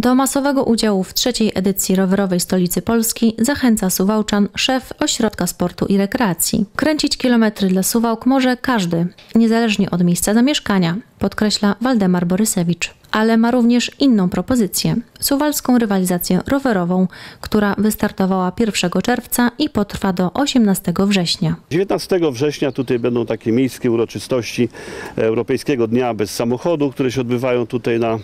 Do masowego udziału w trzeciej edycji rowerowej Stolicy Polski zachęca Suwałczan szef Ośrodka Sportu i Rekreacji. Kręcić kilometry dla Suwałk może każdy, niezależnie od miejsca zamieszkania, podkreśla Waldemar Borysewicz. Ale ma również inną propozycję – suwalską rywalizację rowerową, która wystartowała 1 czerwca i potrwa do 18 września. 19 września tutaj będą takie miejskie uroczystości Europejskiego Dnia Bez Samochodu, które się odbywają tutaj na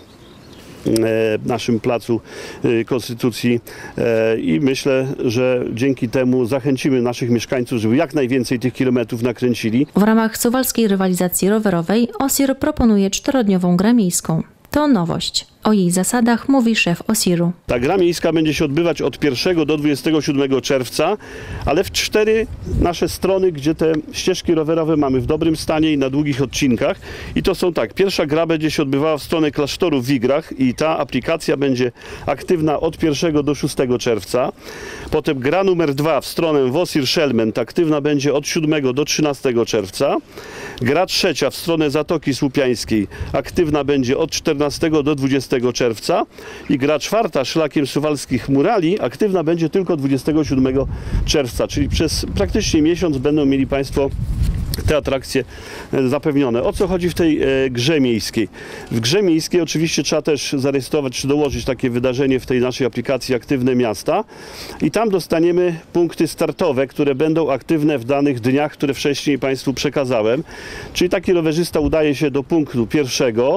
naszym placu Konstytucji i myślę, że dzięki temu zachęcimy naszych mieszkańców, żeby jak najwięcej tych kilometrów nakręcili. W ramach suwalskiej rywalizacji rowerowej OSIR proponuje 4-dniową grę miejską. To nowość. O jej zasadach mówi szef OSIR-u. Ta gra miejska będzie się odbywać od 1 do 27 czerwca, ale w 4 nasze strony, gdzie te ścieżki rowerowe mamy w dobrym stanie i na długich odcinkach. I to są tak, pierwsza gra będzie się odbywała w stronę klasztoru w Wigrach i ta aplikacja będzie aktywna od 1 do 6 czerwca. Potem gra numer 2 w stronę Wosir-Szelment aktywna będzie od 7 do 13 czerwca. Gra trzecia w stronę Zatoki Słupiańskiej aktywna będzie od 14 do 20 czerwca i gra czwarta szlakiem suwalskich murali aktywna będzie tylko 27 czerwca, czyli przez praktycznie miesiąc będą mieli Państwo te atrakcje zapewnione. O co chodzi w tej grze miejskiej? W grze miejskiej oczywiście trzeba też zarejestrować czy dołożyć takie wydarzenie w tej naszej aplikacji Aktywne Miasta i tam dostaniemy punkty startowe, które będą aktywne w danych dniach, które wcześniej Państwu przekazałem. Czyli taki rowerzysta udaje się do punktu pierwszego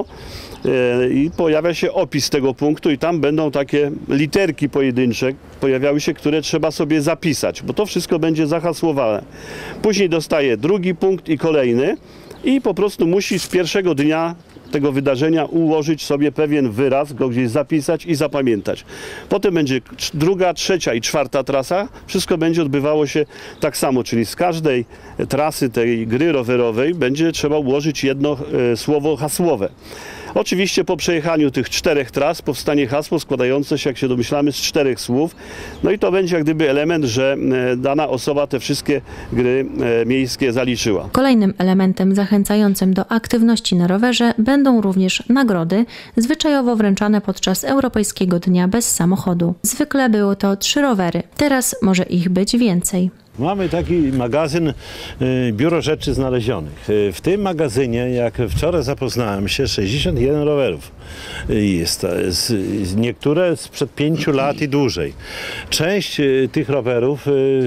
i pojawia się opis tego punktu i tam będą takie literki pojedyncze pojawiały się, które trzeba sobie zapisać, bo to wszystko będzie zahasłowane. Później dostaje drugi punkt i kolejny i po prostu musi z pierwszego dnia tego wydarzenia ułożyć sobie pewien wyraz, go gdzieś zapisać i zapamiętać. Potem będzie druga, trzecia i czwarta trasa. Wszystko będzie odbywało się tak samo, czyli z każdej trasy tej gry rowerowej będzie trzeba ułożyć jedno słowo hasłowe. Oczywiście po przejechaniu tych 4 tras powstanie hasło składające się, jak się domyślamy, z 4 słów. No i to będzie jak gdyby element, że dana osoba te wszystkie gry miejskie zaliczyła. Kolejnym elementem zachęcającym do aktywności na rowerze będą również nagrody, zwyczajowo wręczane podczas Europejskiego Dnia Bez Samochodu. Zwykle było to 3 rowery, teraz może ich być więcej. Mamy taki magazyn Biuro Rzeczy Znalezionych. W tym magazynie, jak wczoraj zapoznałem się, 61 rowerów jest. Niektóre sprzed 5 lat i dłużej. Część tych rowerów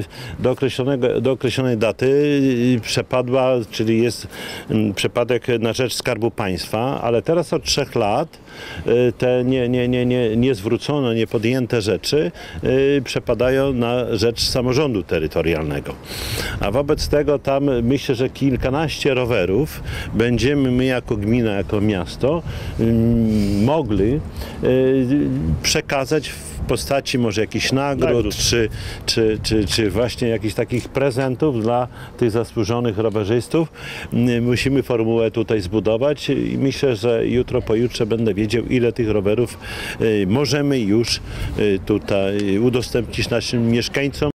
do określonej daty przepadła, czyli jest przepadek na rzecz Skarbu Państwa, ale teraz od 3 lat te niezwrócone, niepodjęte rzeczy przepadają na rzecz samorządu terytorialnego. A wobec tego tam myślę, że kilkanaście rowerów będziemy my jako gmina, jako miasto mogli przekazać w postaci może jakichś nagród, czy właśnie jakichś takich prezentów dla tych zasłużonych rowerzystów. Musimy formułę tutaj zbudować i myślę, że jutro, pojutrze będę wiedział, ile tych rowerów możemy już tutaj udostępnić naszym mieszkańcom.